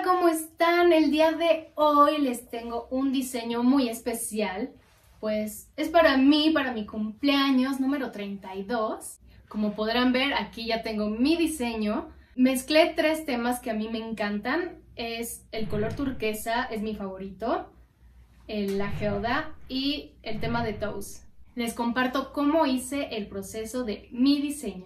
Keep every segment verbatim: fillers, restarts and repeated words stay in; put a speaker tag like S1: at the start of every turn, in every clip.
S1: Hola, ¿cómo están? El día de hoy les tengo un diseño muy especial, pues es para mí, para mi cumpleaños número treinta y dos. Como podrán ver, aquí ya tengo mi diseño. Mezclé tres temas que a mí me encantan. Es el color turquesa, es mi favorito, el, la geoda y el tema de toes. Les comparto cómo hice el proceso de mi diseño.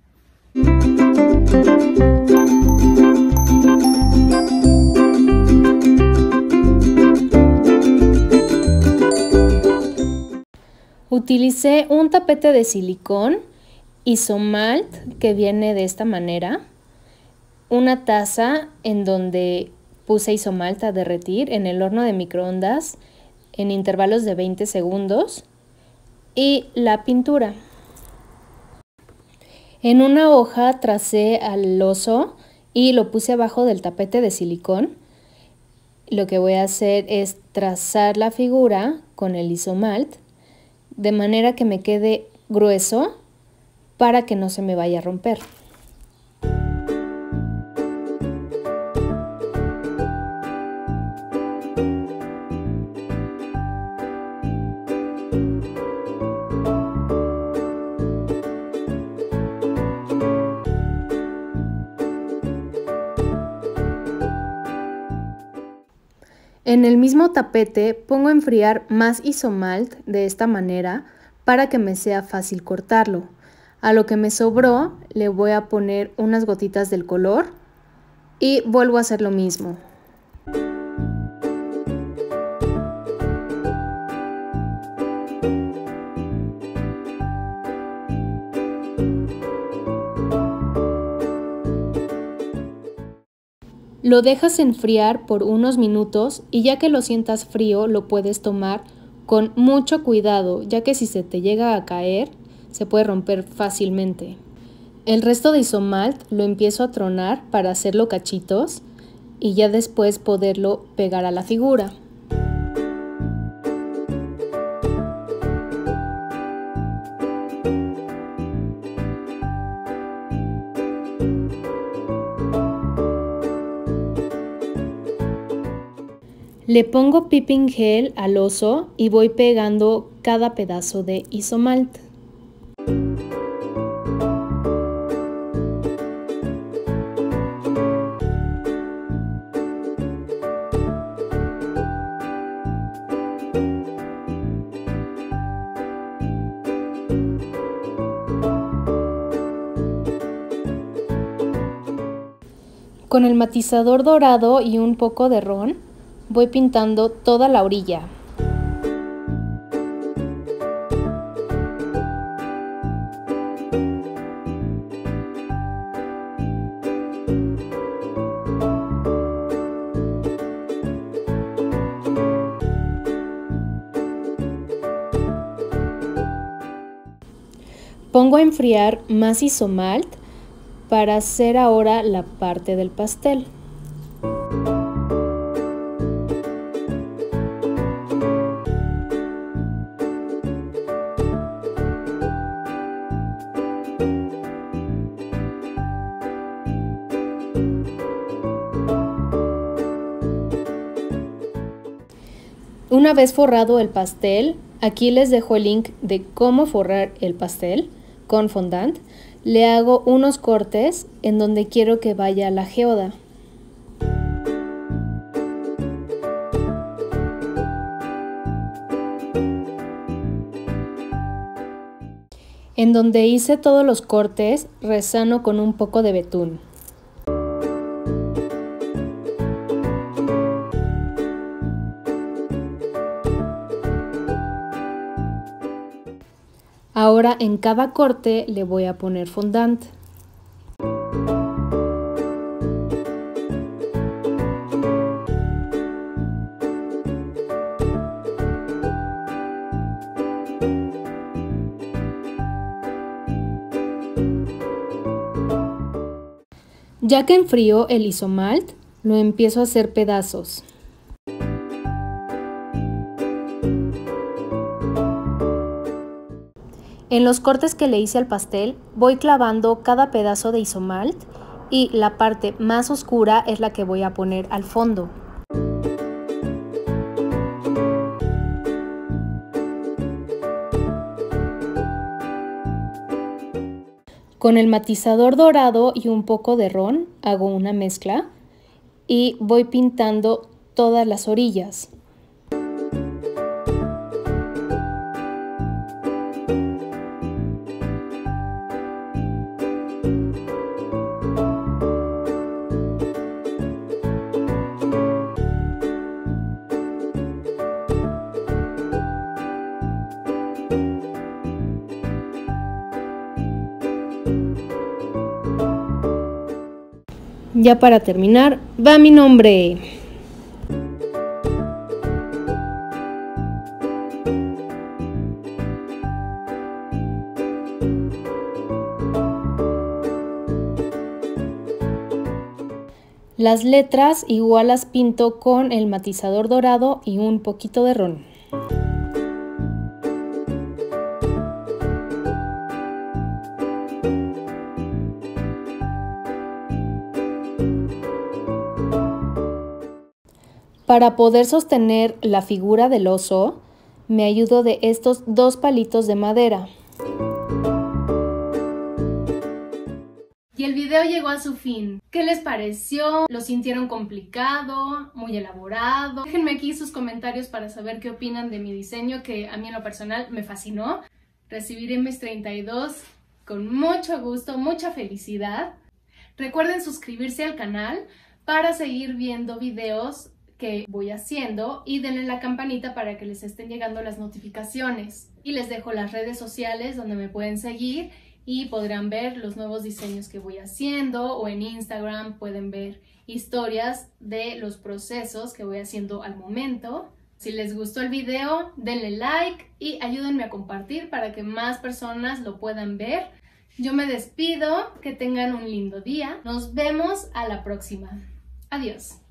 S1: Utilicé un tapete de silicón, isomalt que viene de esta manera, una taza en donde puse isomalt a derretir en el horno de microondas en intervalos de veinte segundos y la pintura. En una hoja tracé al oso y lo puse abajo del tapete de silicón. Lo que voy a hacer es trazar la figura con el isomalt de manera que me quede grueso para que no se me vaya a romper. En el mismo tapete pongo a enfriar más isomalt de esta manera para que me sea fácil cortarlo. A lo que me sobró le voy a poner unas gotitas del color y vuelvo a hacer lo mismo. Lo dejas enfriar por unos minutos y ya que lo sientas frío lo puedes tomar con mucho cuidado, ya que si se te llega a caer se puede romper fácilmente. El resto de isomalt lo empiezo a tronar para hacerlo cachitos y ya después poderlo pegar a la figura. Le pongo piping gel al oso y voy pegando cada pedazo de isomalt. Con el matizador dorado y un poco de ron voy pintando toda la orilla. Pongo a enfriar más isomalt para hacer ahora la parte del pastel. Una vez forrado el pastel, aquí les dejo el link de cómo forrar el pastel con fondant. Le hago unos cortes en donde quiero que vaya la geoda. En donde hice todos los cortes, resano con un poco de betún. Ahora en cada corte le voy a poner fondant. Ya que enfrió el isomalt, lo empiezo a hacer pedazos. En los cortes que le hice al pastel, voy clavando cada pedazo de isomalt y la parte más oscura es la que voy a poner al fondo. Con el matizador dorado y un poco de ron hago una mezcla y voy pintando todas las orillas. Ya para terminar, va mi nombre. Las letras igual las pinto con el matizador dorado y un poquito de ron. Para poder sostener la figura del oso, me ayudo de estos dos palitos de madera. Y el video llegó a su fin. ¿Qué les pareció? ¿Lo sintieron complicado? ¿Muy elaborado? Déjenme aquí sus comentarios para saber qué opinan de mi diseño, que a mí en lo personal me fascinó. Recibiré mis treinta y dos con mucho gusto, mucha felicidad. Recuerden suscribirse al canal para seguir viendo videos que voy haciendo y denle la campanita para que les estén llegando las notificaciones. Y les dejo las redes sociales donde me pueden seguir y podrán ver los nuevos diseños que voy haciendo, o en Instagram pueden ver historias de los procesos que voy haciendo al momento. Si les gustó el video, denle like y ayúdenme a compartir para que más personas lo puedan ver. Yo me despido, que tengan un lindo día. Nos vemos a la próxima. Adiós.